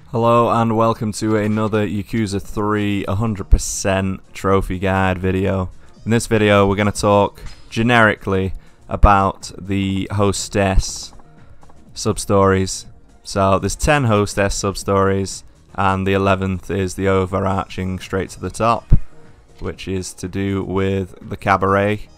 Hello and welcome to another Yakuza 3 100% trophy guide video. In this video we're going to talk generically about the hostess sub-stories. So there's 10 hostess sub-stories and the 11th is the overarching straight to the top, which is to do with the cabaret.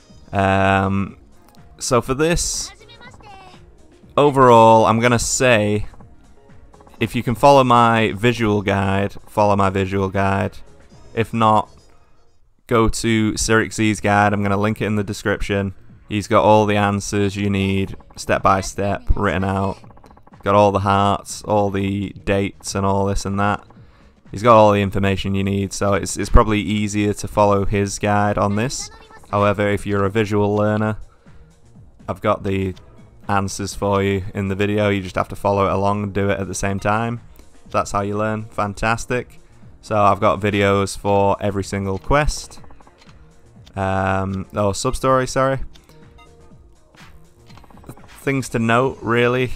So for this, overall I'm going to say, if you can follow my visual guide, follow my visual guide. If not, go to Sirix's guide. I'm going to link it in the description. He's got all the answers you need, step by step, written out. Got all the hearts, all the dates and all this and that. He's got all the information you need, so it's probably easier to follow his guide on this. However, if you're a visual learner, I've got the answers for you in the video. You just have to follow it along and do it at the same time. That's how you learn. Fantastic. So I've got videos for every single quest. Sub-story, sorry. Things to note, really.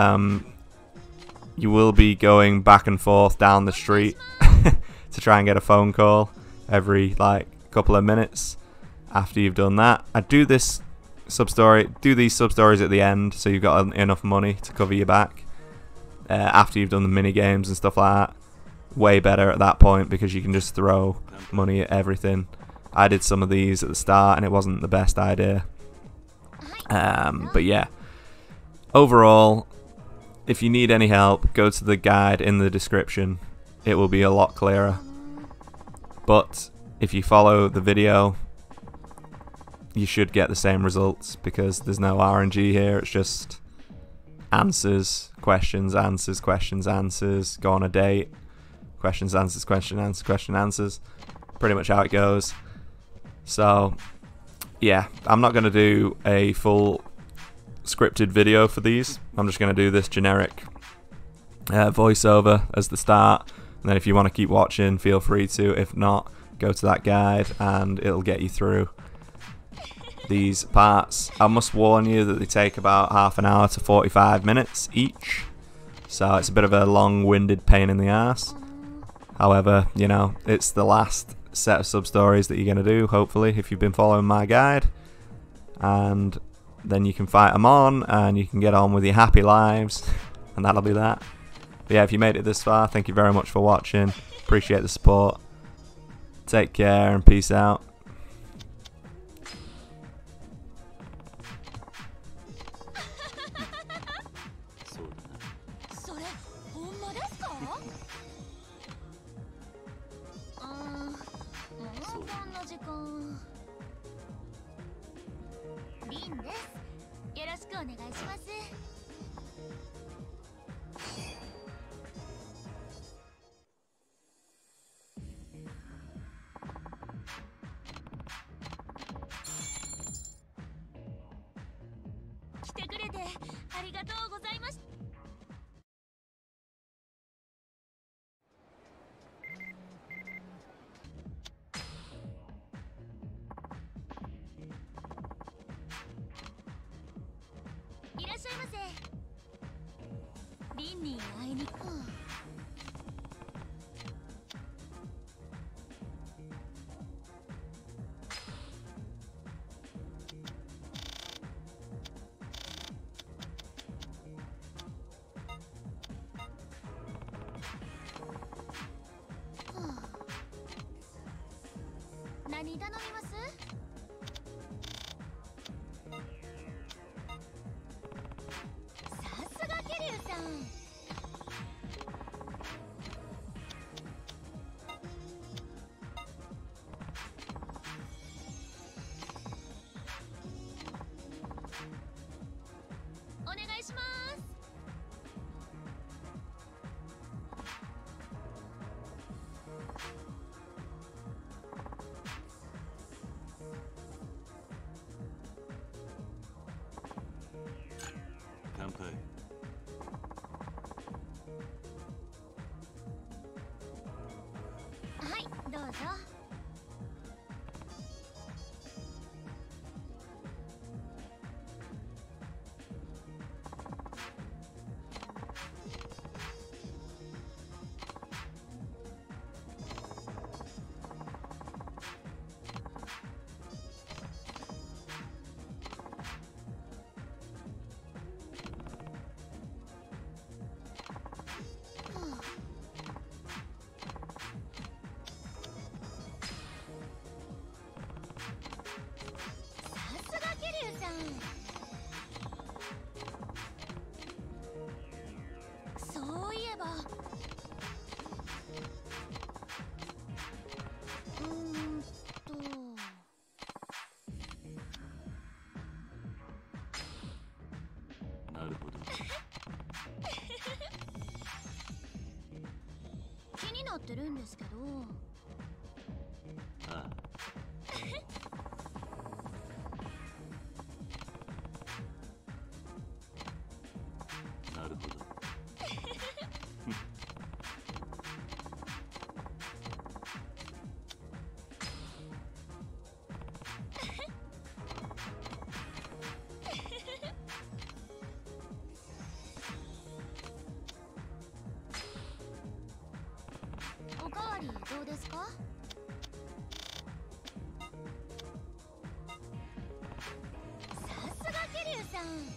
You will be going back and forth down the street to try and get a phone call every couple of minutes. After you've done that, I do these sub-stories at the end, so you've got enough money to cover your back. After you've done the mini games and stuff like that, way better at that point because you can just throw money at everything. I did some of these at the start and it wasn't the best idea. But yeah, overall, if you need any help, go to the guide in the description. It will be a lot clearer. But if you follow the video, you should get the same results because there's no RNG here. It's just answers, questions, answers, questions, answers. Go on a date. Questions, answers, question, answer, question, answers. Pretty much how it goes. So yeah, I'm not going to do a full scripted video for these. I'm just going to do this generic voiceover as the start, and then if you want to keep watching, feel free to. If not, go to that guide and it'll get you through these parts. I must warn you that they take about half an hour to 45 minutes each, so it's a bit of a long-winded pain in the ass. However, you know, it's the last set of sub-stories that you're going to do, hopefully, if you've been following my guide, and then you can fight them on and you can get on with your happy lives, and that'll be that. But yeah, if you made it this far, thank you very much for watching. Appreciate the support. Take care and peace out. Rin です。よろしくお願いします。来てくれてありがとうございました。いらっしゃいませ。リンに会いに行こう。何頼みます？さすが桐生さん。お願いします。 乾杯。 はい、どうぞ。 ば。となるほど。 気になってるんですけど。 ああ。なるほど。 おかわりどうですか？さすが桐生さん。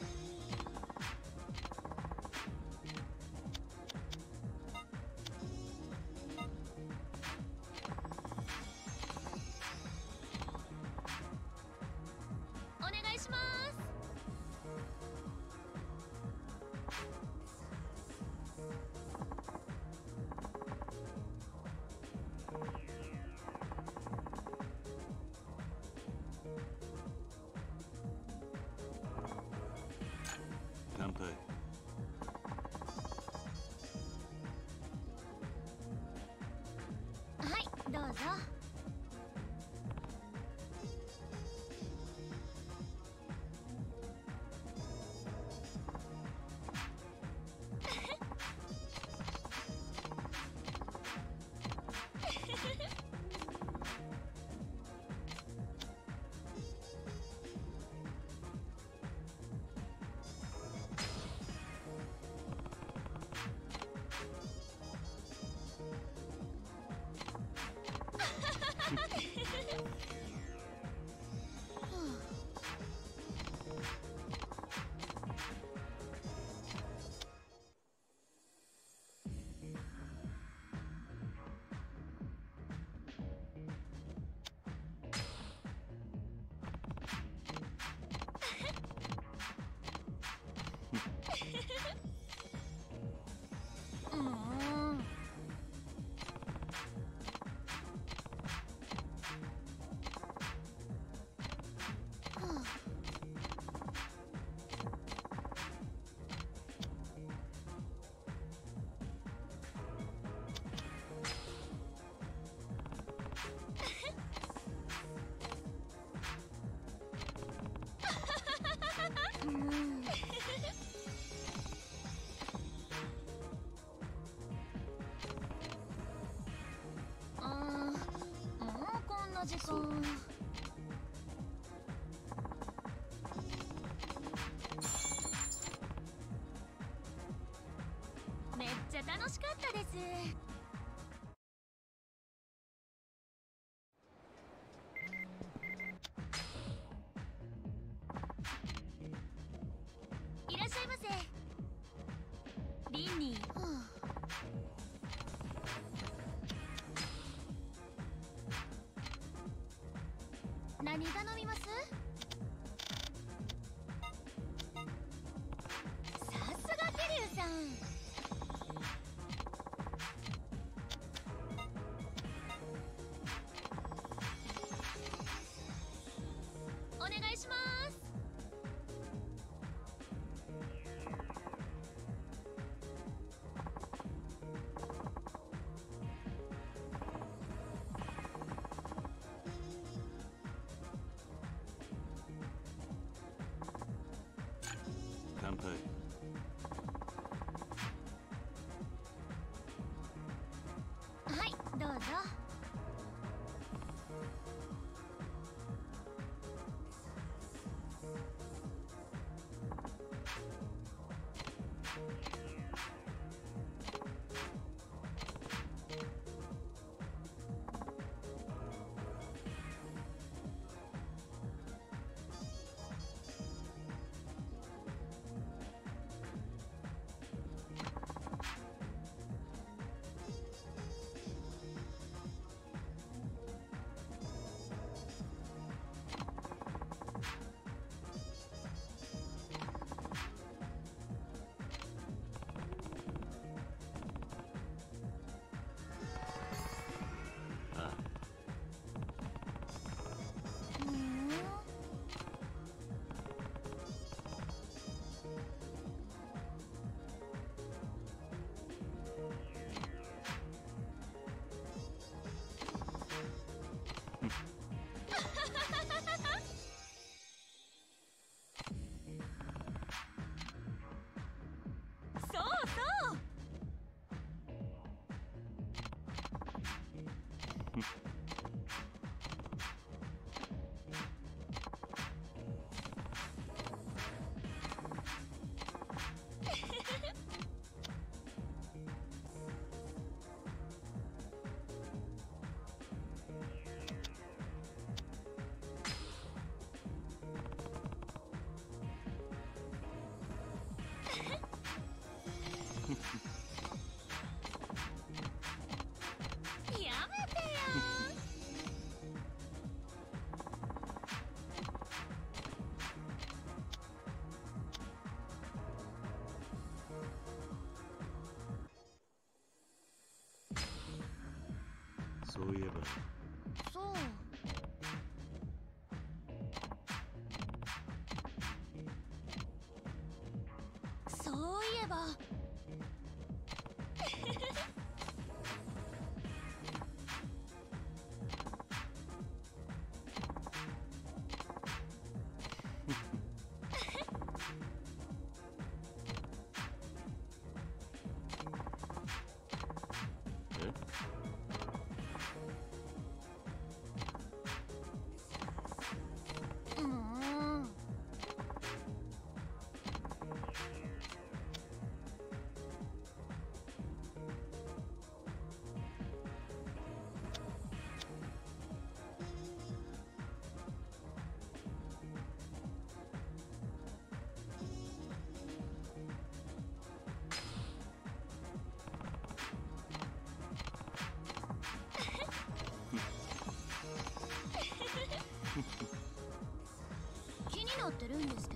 お願いします。 乾杯。 はい、どうぞ。もうこんな時そう間。めっちゃ楽しかったです。いらっしゃいませ。リンに。何頼みます？さすが桐生さん。お願いします。 乾杯。 はい、どうぞ。 そういえばそう。そういえば。気になってるんですけど。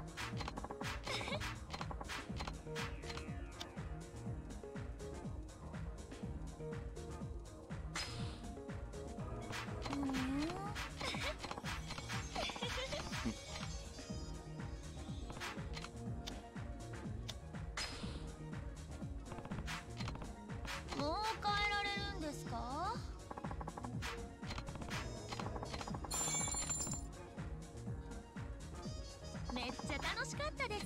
もう変えられるんですか？めっちゃ楽しかったです。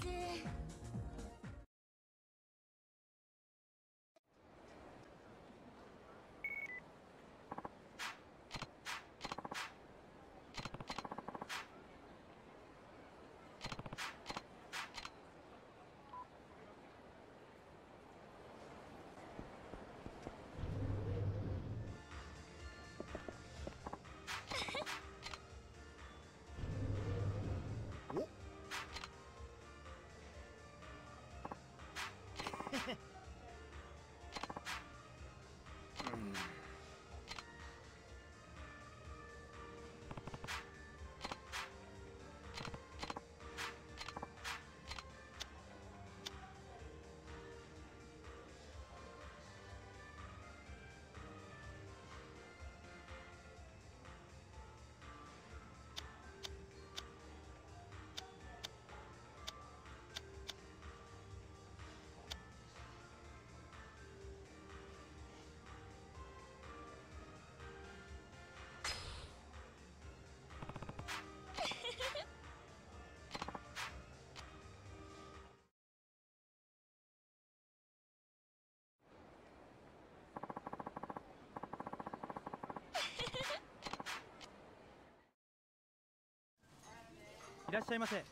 いらっしゃいませ。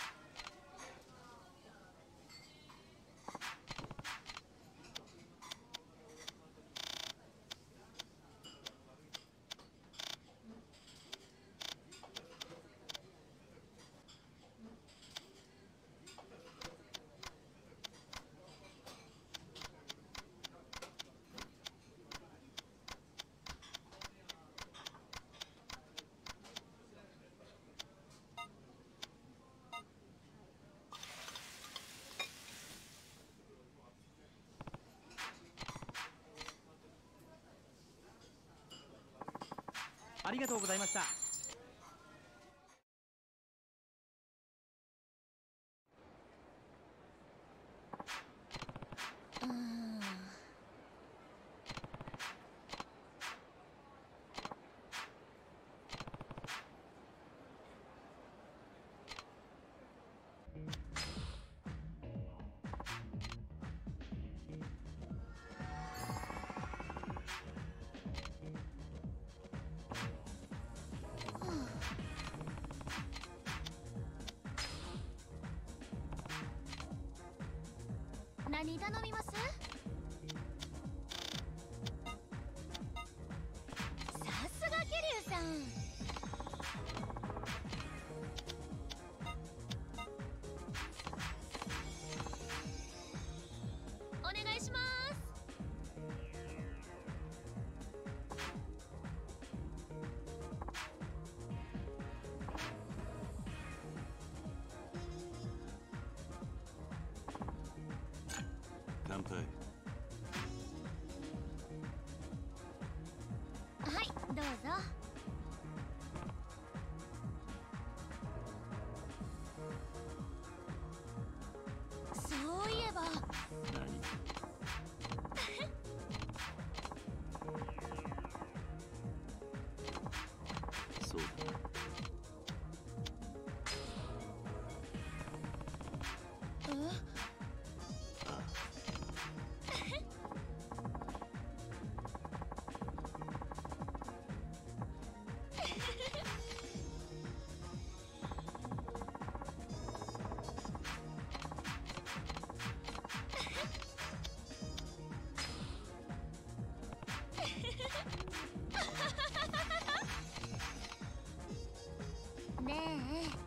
ありがとうございました。 何頼みます？さすが桐生さん。お願いします。 乾杯。 うぞ。そういえば何？そうだな。あねえ。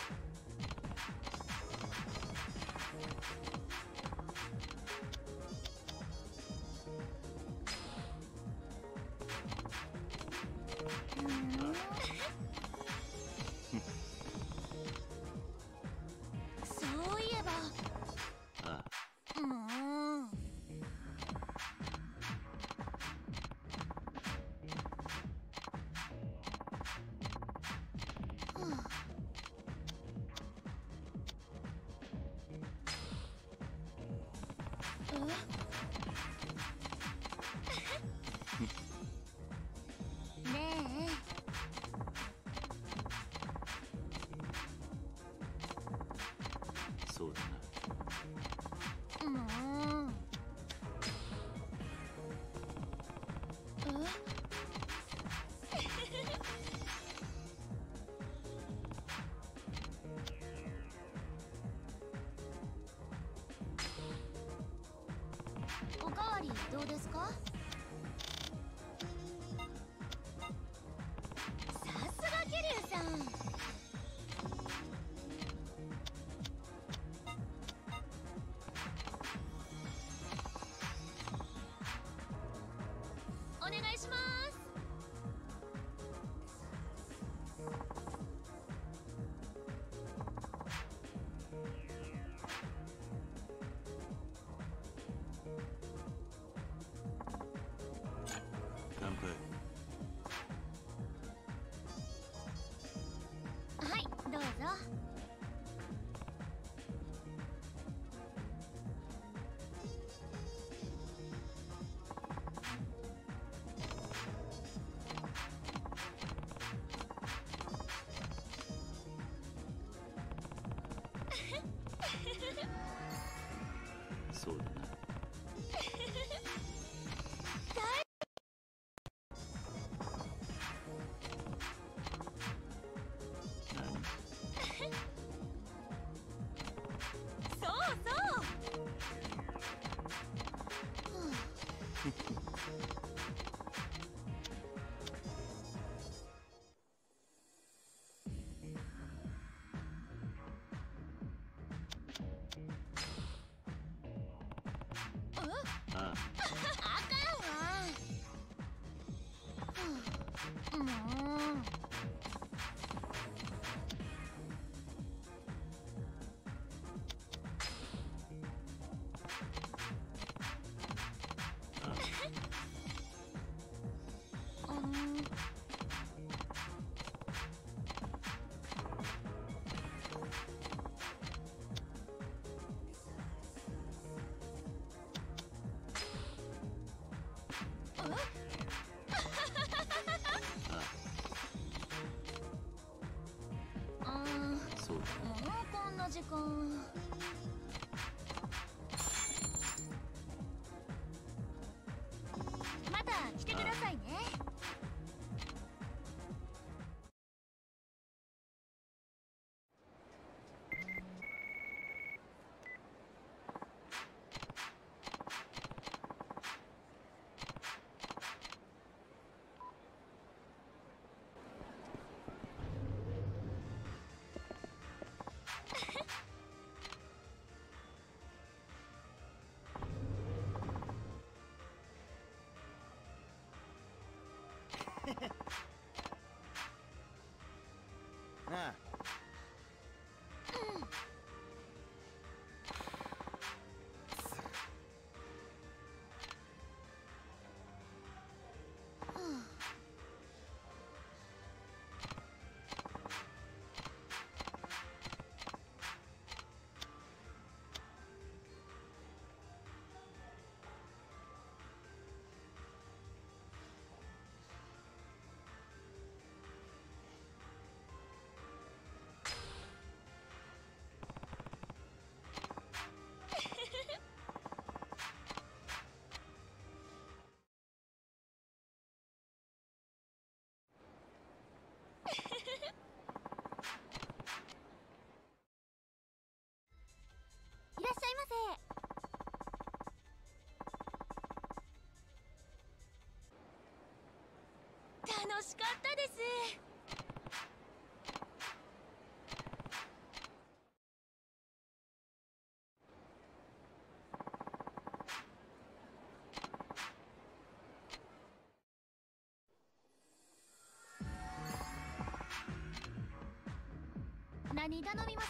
そういえばあねそうだな。 え。おかわりどうですか？さすが桐生さん。お願いします。 乾杯。 はい、どうぞ。 そうだな。何？ そうそう。 ああ。 あかんわ。もう。 そうだ。 もうこんな時間。また来てくださいね。 しかったです。何頼みます？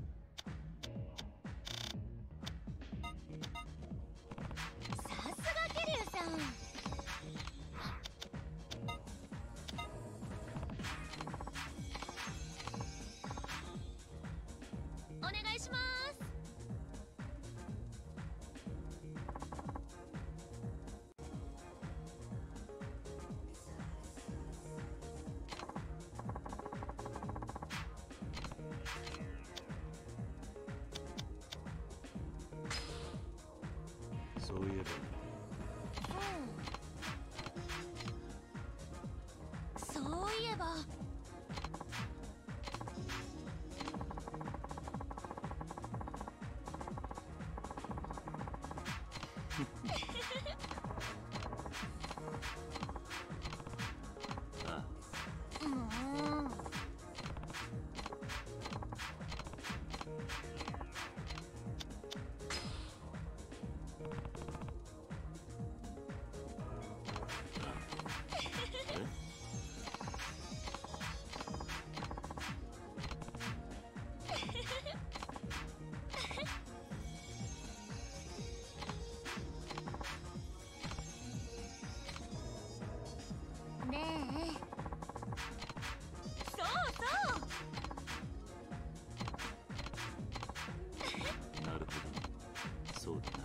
さすが桐生さん。お願いします。 そういえばそういえば。 あねえ。そうそう。 なるほど、そうだな。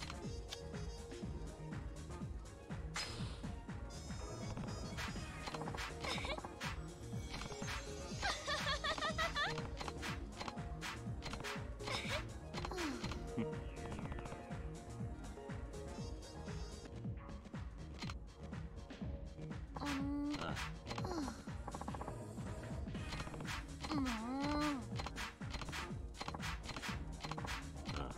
ああ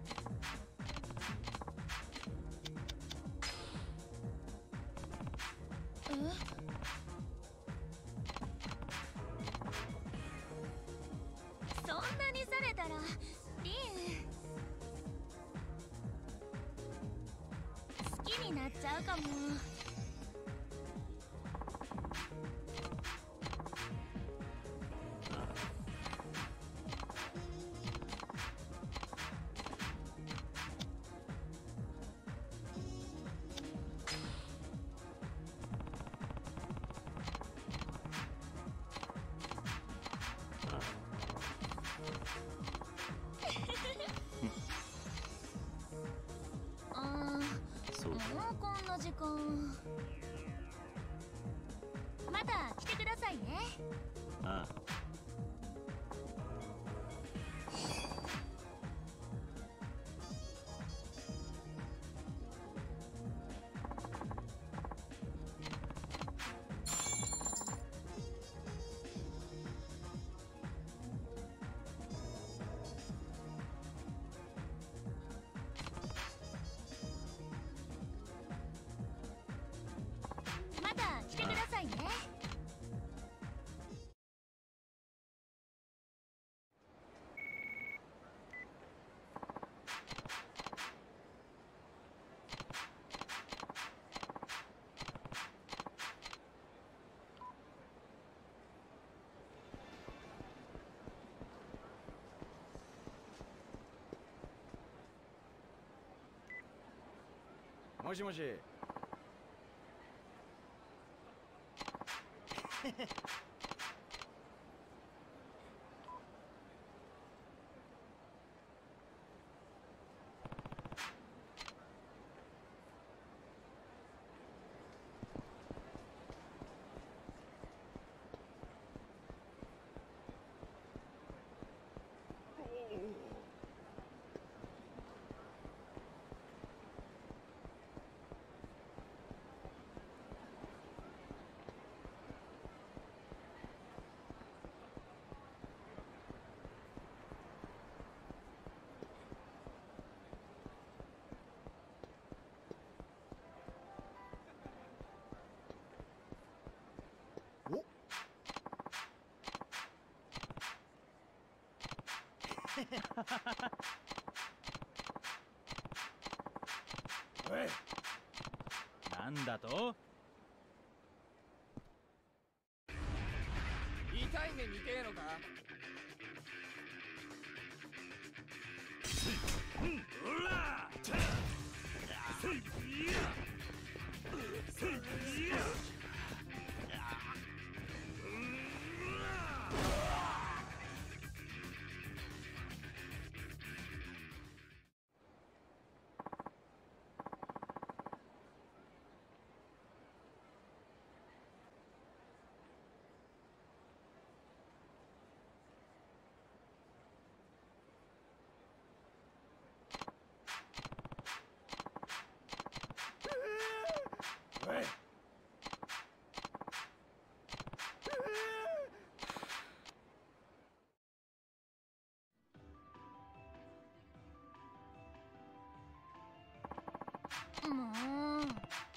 そんなにされたらリン好きになっちゃうかも。 そうだ。 もうこんな時間。また来てくださいね。 ああまた来てくださいね。 もしもし。 おい、なんだと。 痛い目見てえのか。おい、 もう